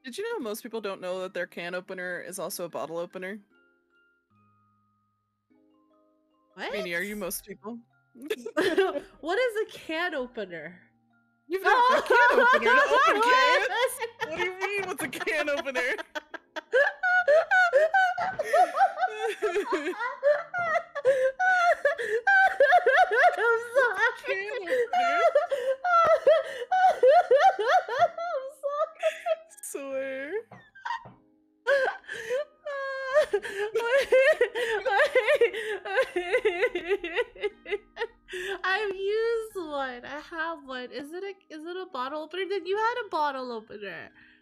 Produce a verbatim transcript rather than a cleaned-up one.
Did you know most people don't know that their can opener is also a bottle opener? What? Meaning, are you most people? What is a can opener? You've got a can opener to open cans? What do you mean, what's a can opener? I'm sorry. Can opener? I'm sorry. Swear. I've used one. I have one. Is it a is it a bottle opener? Then you had a bottle opener.